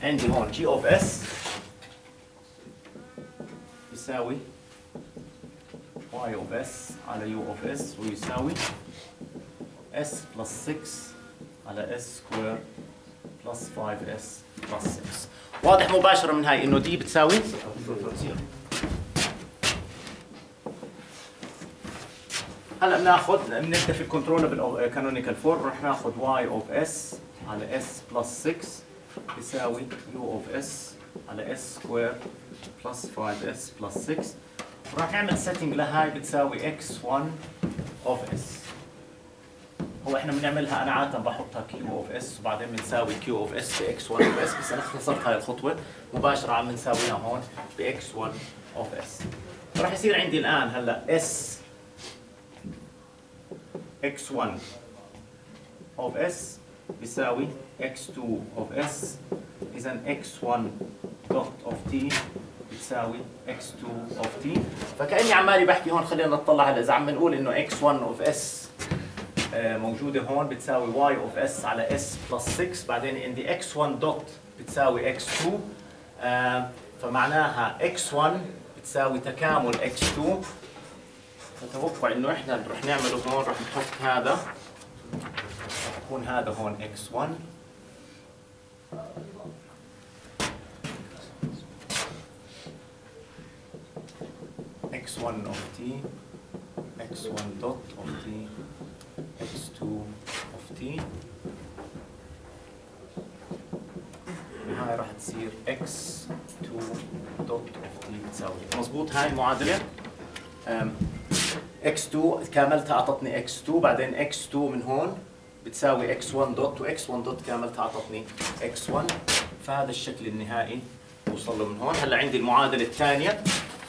عندي هون جي اوف اس يساوي واي اوف اس على يو اوف اس ويساوي اس بلس 6 على اس سكوير بلس 5 اس بلس 6. واضح مباشرة من هاي انه دي بتساوي 0. هلا بنبدا في الكنترولبل كانونيكال فورم. رح ناخذ واي اوف اس على اس بلس 6 يساوي يو اوف اس على اس سكوير بلس 5 اس بلس 6. وراح نعمل سيتنج لهاي بتساوي اكس 1 اوف اس. هو احنا بنعملها انا عاده بحطها كيو اوف اس وبعدين بنساوي كيو اوف اس باكس 1 اوف اس، بس انا اختصرت هاي الخطوه مباشره عم نساويها هون باكس 1 اوف اس. راح يصير عندي الان هلا اس x1 of s بيساوي x2 of s. إذا x1 dot of t بتساوي x2 of t. فكأني عمالي بحكي هون. خلينا نطلع هلا إذا عم نقول إنه x1 of s موجودة هون بتساوي y of s على s plus 6، بعدين عندي x1 dot بتساوي x2، فمعناها x1 بتساوي تكامل x2. فتوقع انه احنا اللي رح نعمله هون رح نحط هذا، رح يكون هذا هون x1 x1 of t x1 dot of t x2 of t. هاي رح تصير x2 dot of t بتساوي. مضبوط هاي المعادلة؟ x2 كاملتها اعطتني x2، بعدين x2 من هون بتساوي x1 دوت، وx1 دوت كاملتها اعطتني x1. فهذا الشكل النهائي وصل له من هون. هلا عندي المعادله الثانيه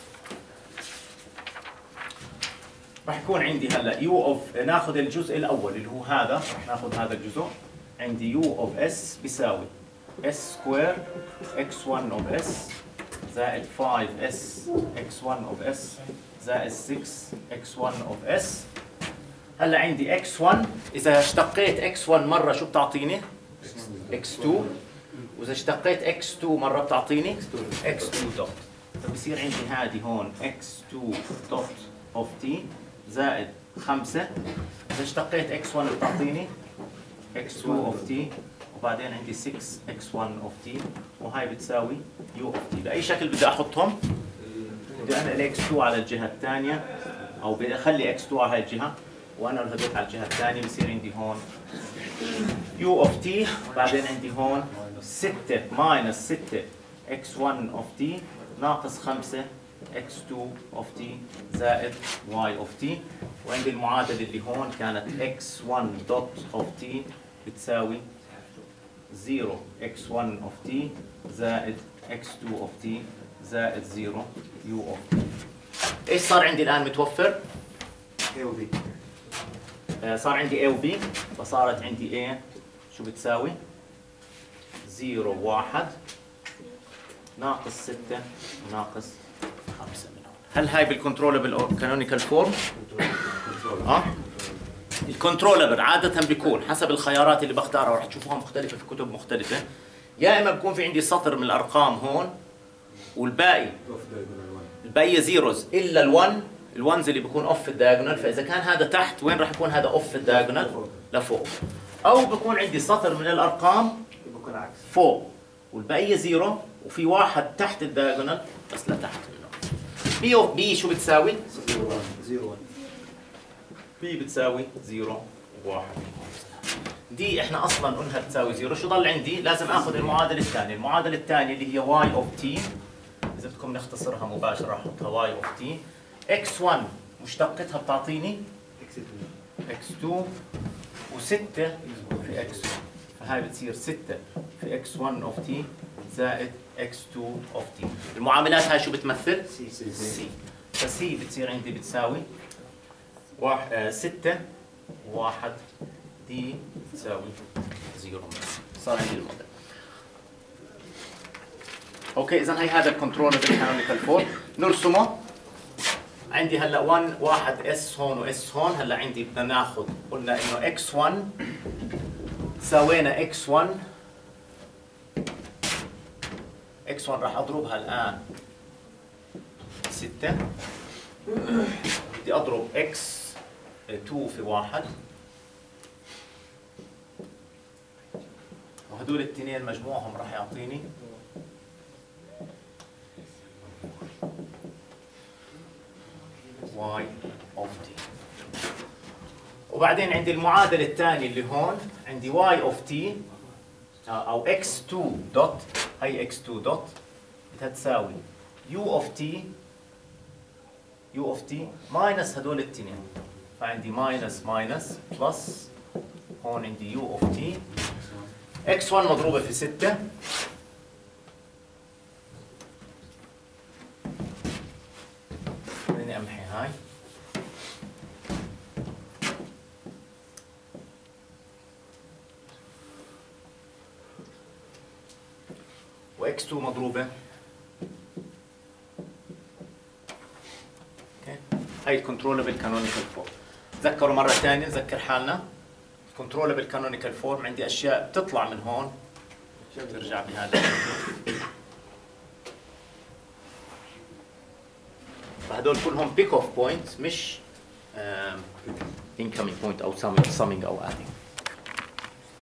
راح يكون عندي هلا u اوف، ناخذ الجزء الاول اللي هو هذا، راح ناخذ هذا الجزء. عندي u اوف s بيساوي s سكوير x1 اوف s زائد 5s x1 اوف s زائد 6 x1 of s. هلا عندي x1، اذا اشتقيت x1 مره شو بتعطيني؟ x2، واذا اشتقيت x2 مره بتعطيني x2 دوت. فبصير عندي هذه هون x2 دوت of t زائد 5. اذا اشتقيت x1 بتعطيني x2 of t، وبعدين عندي 6 x1 of t، وهاي بتساوي u of t. باي شكل بدي احطهم؟ بدي انقل x2 على الجهه الثانيه، او بدي اخلي x2 على هاي الجهه وانا هذول على الجهه الثانيه. بصير عندي هون u of t، بعدين عندي هون 6 ماينس 6 x1 of t ناقص 5 x2 of t زائد y of t. وعندي المعادله اللي هون كانت x1 dot of t بتساوي 0 x1 of t زائد x2 of t زائد 0 u of t. ايش صار عندي الان متوفر؟ a و b. صار عندي a و b، فصارت عندي a شو بتساوي؟ 0 1 ناقص 6 ناقص 5 من هون. هل هاي بالكنترولبل كانونيكال فورم؟ الكنترولبل عادة بيكون حسب الخيارات اللي بختارها، ورح تشوفوها مختلفة في كتب مختلفة. يا اما بكون في عندي سطر من الارقام هون والباقي زيروز الا الونز اللي بيكون اوف في الدايجونال. فاذا كان هذا تحت وين راح يكون هذا اوف في الدايجونال؟ لفوق. او بكون عندي سطر من الارقام فوق والبقيه زيرو وفي واحد تحت الدايجونال بس لتحت. بي اوف بي شو بتساوي؟ 0 بي بتساوي 0 1. دي احنا اصلا قلنا بتساوي 0. شو ضل عندي؟ لازم اخذ المعادله الثانيه. المعادله الثانيه اللي هي y of t، اذا بدكم نختصرها مباشره احطها y of t. x1 مشتقتها بتعطيني x2 و6 في x1، فهاي بتصير 6 في x1 of t زائد x2 of t. المعاملات هاي شو بتمثل؟ سي. فسي بتصير عندي بتساوي 6 1 دي تساوي 0. صار عندي الموديل. اوكي، اذا هي هذا الكنترولبل كانونيكال فورم نرسمه. عندي هلا 1 اس هون واس هون. هلا عندي بدنا ناخذ، قلنا انه x1 سوينا x1 x1 راح اضربها الان 6. بدي اضرب x2 في 1، وهدول الاثنين مجموعهم راح يعطيني y of t. وبعدين عندي المعادلة الثانية اللي هون عندي y of t أو x2 دوت، هي x2 دوت بدها تساوي u of t ماينس هدول الاثنين، فعندي ماينس ماينس بلس، هون عندي u of t x1 مضروبة في 6 خليني امحي هاي وx2 مضروبة. اوكي، هاي الكنترولبل كانونيكال فورم. تذكروا مرة ثانية، نذكر حالنا كنترولبل كانونيكال فورم عندي اشياء بتطلع من هون ترجع بهذا فهدول كلهم بيك اوف بوينت مش incoming point او summing او adding.